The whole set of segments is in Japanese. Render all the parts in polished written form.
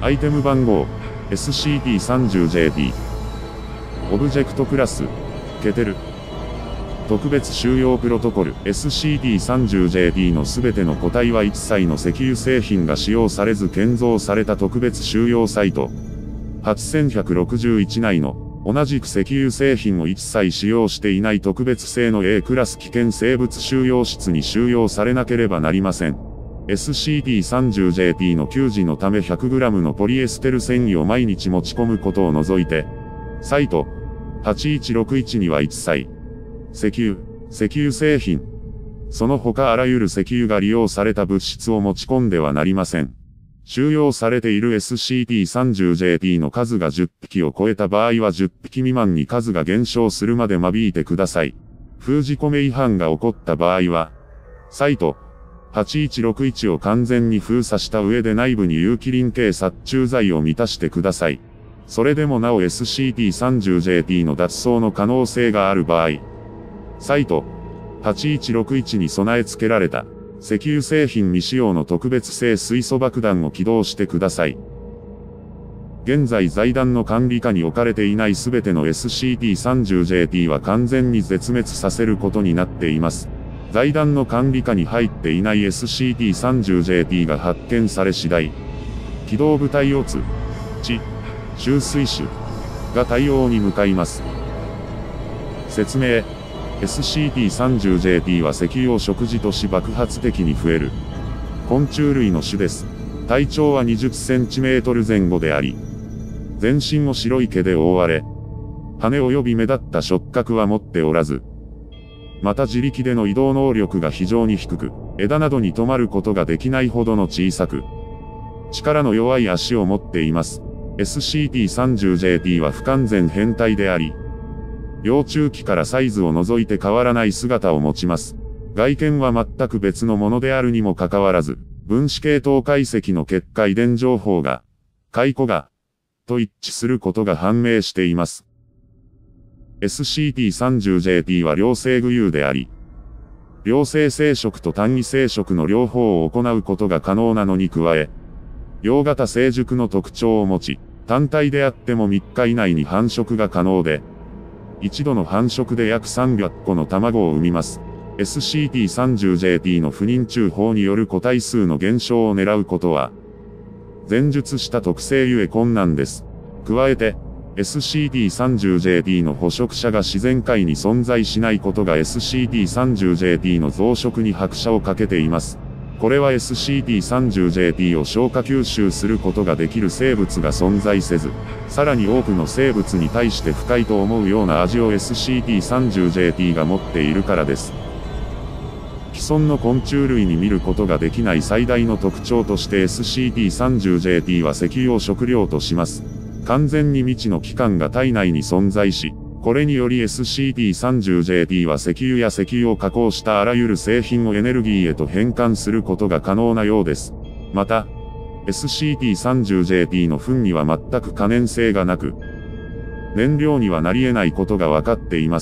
アイテム番号 SCP-30JP オブジェクトクラスケテル特別収容プロトコル SCP-30JP のすべての個体は一切の石油製品が使用されず建造された特別収容サイト8161内の同じく石油製品を一切使用していない特別性の A クラス危険生物収容室に収容されなければなりません。SCP-30JP の給仕のため 100g のポリエステル繊維を毎日持ち込むことを除いて、サイト8161には一切、石油製品、その他あらゆる石油が利用された物質を持ち込んではなりません。収容されている SCP-30JP の数が10匹を超えた場合は10匹未満に数が減少するまで間引いてください。封じ込め違反が起こった場合は、サイト8161を完全に封鎖した上で内部に有機リン系殺虫剤を満たしてください。それでもなお SCP-30JP の脱走の可能性がある場合、サイト8161に備え付けられた石油製品未使用の特別性水素爆弾を起動してください。現在財団の管理下に置かれていないすべての SCP-30JP は完全に絶滅させることになっています。財団の管理下に入っていない SCP-30JP が発見され次第、機動部隊オツ、地、集水種が対応に向かいます。説明SCP-30JP は石油を食事とし爆発的に増える昆虫類の種です。体長は 20cm 前後であり、全身を白い毛で覆われ、羽及び目立った触覚は持っておらず、また自力での移動能力が非常に低く、枝などに止まることができないほどの小さく、力の弱い足を持っています。SCP-30JP は不完全変態であり、幼虫期からサイズを除いて変わらない姿を持ちます。外見は全く別のものであるにもかかわらず、分子系統解析の結果遺伝情報が、解雇が、と一致することが判明しています。SCP-30JP は両性具有であり、両性生殖と単位生殖の両方を行うことが可能なのに加え、洋型成熟の特徴を持ち、単体であっても3日以内に繁殖が可能で、一度の繁殖で約300個の卵を産みます。SCP-30JP の不妊虫法による個体数の減少を狙うことは、前述した特性ゆえ困難です。加えて、SCP-30JP の捕食者が自然界に存在しないことが SCP-30JP の増殖に拍車をかけています。これは SCP-30JP を消化吸収することができる生物が存在せず、さらに多くの生物に対して不快と思うような味を SCP-30JP が持っているからです。既存の昆虫類に見ることができない最大の特徴として SCP-30JP は石油を食料とします。完全に未知の器官が体内に存在し、これにより SCP-30JP は石油や石油を加工したあらゆる製品をエネルギーへと変換することが可能なようです。また、SCP-30JP の糞には全く可燃性がなく、燃料にはなり得ないことが分かっています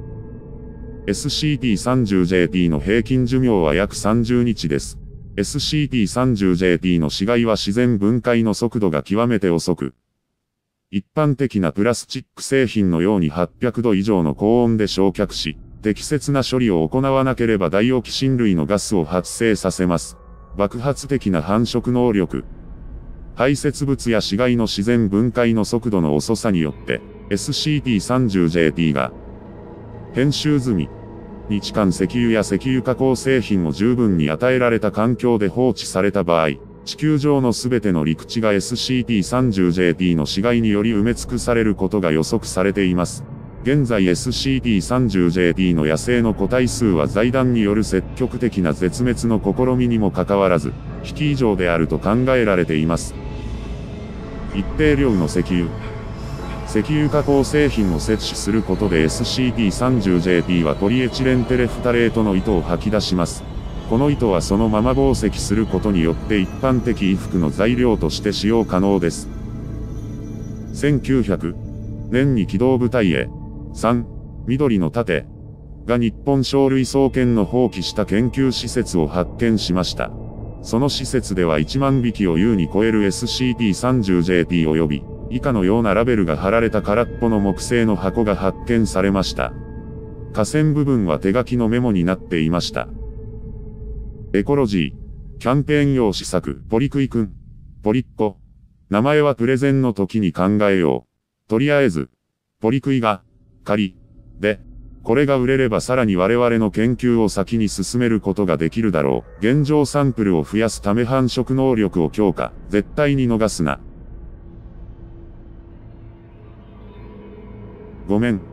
。SCP-30JP の平均寿命は約30日です。SCP-30JP の死骸は自然分解の速度が極めて遅く、一般的なプラスチック製品のように800度以上の高温で焼却し、適切な処理を行わなければダイオキシン類のガスを発生させます。爆発的な繁殖能力。排泄物や死骸の自然分解の速度の遅さによって、SCP-30JP が、編集済み、日間石油や石油加工製品を十分に与えられた環境で放置された場合、地球上のすべての陸地が SCP-30JP の死骸により埋め尽くされることが予測されています。現在 SCP-30JP の野生の個体数は財団による積極的な絶滅の試みにもかかわらず、匹以上であると考えられています。一定量の石油加工製品を摂取することで SCP-30JP はポリエチレンテレフタレートの糸を吐き出します。この糸はそのまま紡績することによって一般的衣服の材料として使用可能です。1900年に機動部隊へ3緑の盾が日本鳥類総研の放棄した研究施設を発見しました。 その施設では1万匹を優に超える SCP-30JP 及び、以下のようなラベルが貼られた空っぽの木製の箱が発見されました。下線部分は手書きのメモになっていました。エコロジー、キャンペーン用試作、ポリクイくん、ポリッコ。名前はプレゼンの時に考えよう。とりあえず、ポリクイが、仮、で、これが売れればさらに我々の研究を先に進めることができるだろう。現状サンプルを増やすため繁殖能力を強化。絶対に逃すな。ごめん。